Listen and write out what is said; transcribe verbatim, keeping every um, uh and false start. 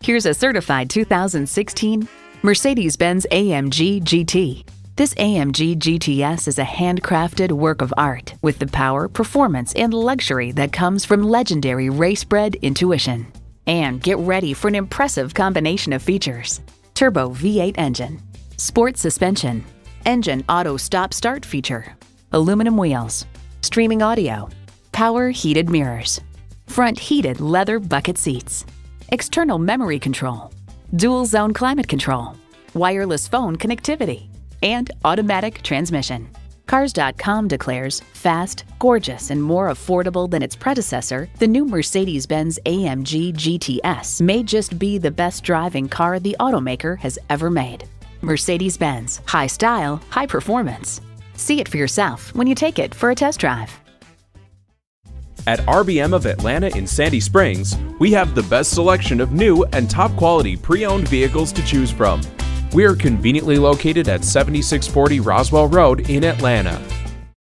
Here's a certified two thousand sixteen Mercedes-Benz A M G G T. This A M G G T S is a handcrafted work of art with the power, performance, and luxury that comes from legendary race-bred intuition. And get ready for an impressive combination of features: turbo V eight engine, sport suspension, engine auto stop-start feature, aluminum wheels, streaming audio, power heated mirrors, front heated leather bucket seats, external memory control, dual zone climate control, wireless phone connectivity, and automatic transmission. Cars dot com declares fast, gorgeous, and more affordable than its predecessor. The new Mercedes-Benz A M G G T S may just be the best driving car the automaker has ever made. Mercedes-Benz, high style, high performance. See it for yourself when you take it for a test drive. At R B M of Atlanta in Sandy Springs, we have the best selection of new and top quality pre-owned vehicles to choose from. We are conveniently located at seventy-six forty Roswell Road in Atlanta.